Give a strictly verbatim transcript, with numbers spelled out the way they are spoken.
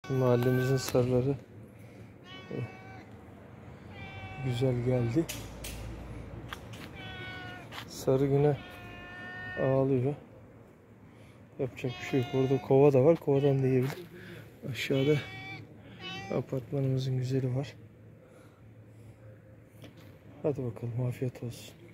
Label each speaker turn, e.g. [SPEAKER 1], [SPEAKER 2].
[SPEAKER 1] Mahallemizin sarıları güzel geldi. Sarı güne ağlıyor. Yapacak bir şey yok. Orada kova da var. Kovadan da yiyebilir. Aşağıda apartmanımızın güzeli var. Hadi bakalım, afiyet olsun.